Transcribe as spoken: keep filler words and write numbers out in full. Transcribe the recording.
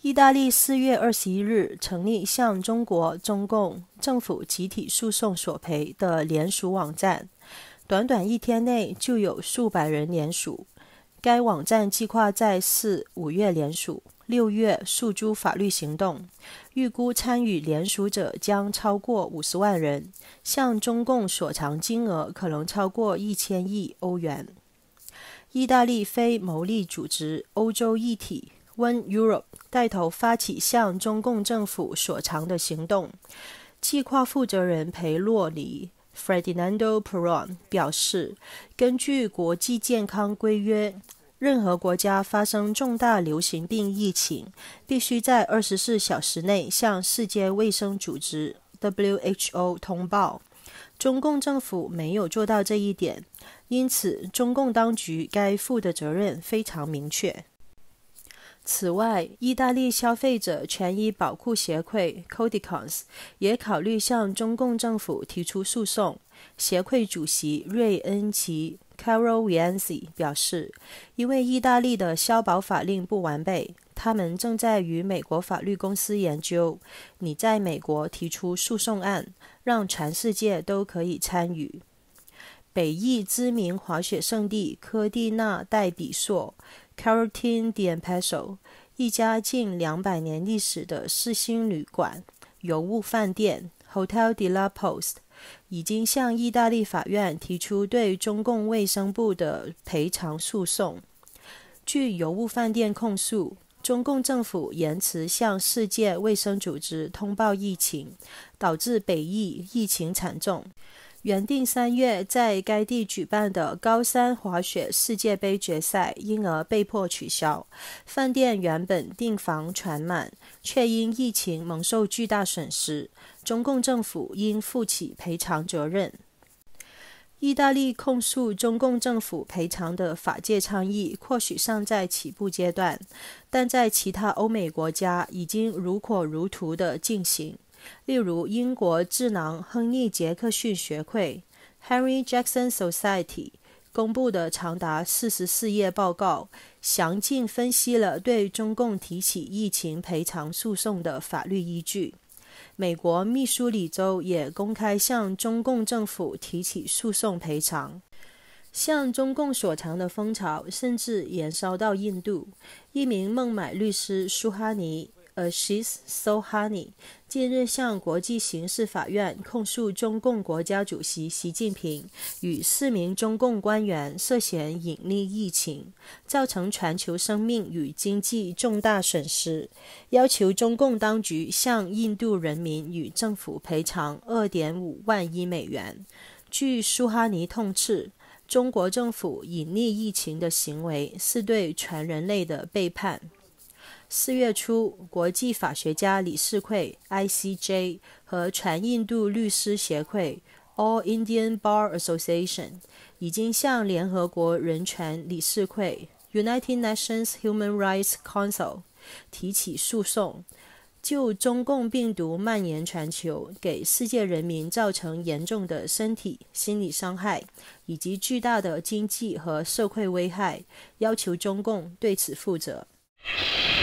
意大利四月二十一日成立向中国中共政府集体诉讼索赔的联署网站，短短一天内就有数百人联署。该网站计划在四、五月联署，六月诉诸法律行动，预估参与联署者将超过五十万人，向中共索偿金额可能超过一千亿欧元。意大利非牟利组织欧洲一体 One Europe 带头发起向中共政府索偿的行动。计划负责人裴洛尼 Ferdinando Peron 表示，根据国际健康规约，任何国家发生重大流行病疫情，必须在二十四小时内向世界卫生组织 W H O 通报。中共政府没有做到这一点，因此中共当局该负的责任非常明确。此外，意大利消费者权益保护协会 Codicons 也考虑向中共政府提出诉讼。协会主席瑞恩奇 Carol Vianzi 表示，因为意大利的消保法令不完备，他们正在与美国法律公司研究，拟在美国提出诉讼案，让全世界都可以参与。北意知名滑雪胜地科蒂纳戴比索 Carretin d'Ampezzo 一家近两百年历史的四星旅馆尤物饭店 Hotel de la Poste 已经向意大利法院提出对中共卫生部的赔偿诉讼。据尤物饭店控诉，中共政府延迟向世界卫生组织通报疫情，导致北意疫情惨重。原定三月在该地举办的高山滑雪世界杯决赛因而被迫取消，饭店原本订房全满，却因疫情蒙受巨大损失，中共政府应负起赔偿责任。意大利控诉中共政府赔偿的法界倡议或许尚在起步阶段，但在其他欧美国家已经如火如荼地进行。例如英国智囊亨利·杰克逊学会 Henry Jackson Society 公布的长达四十四页报告，详尽分析了对中共提起疫情赔偿诉讼的法律依据。美国密苏里州也公开向中共政府提起诉讼赔偿。向中共索偿的风潮甚至延烧到印度，一名孟买律师苏哈尼Ashish Sohani 近日向国际刑事法院控诉中共国家主席习近平与四名中共官员涉嫌隐匿疫情，造成全球生命与经济重大损失，要求中共当局向印度人民与政府赔偿 二点五万亿美元。据苏哈尼痛斥，中国政府隐匿疫情的行为是对全人类的背叛。四月初，国际法学家理事会 I C J 和全印度律师协会 All Indian Bar Association 已经向联合国人权理事会 United Nations Human Rights Council 提起诉讼，就中共病毒蔓延全球，给世界人民造成严重的身体、心理伤害，以及巨大的经济和社会危害，要求中共对此负责。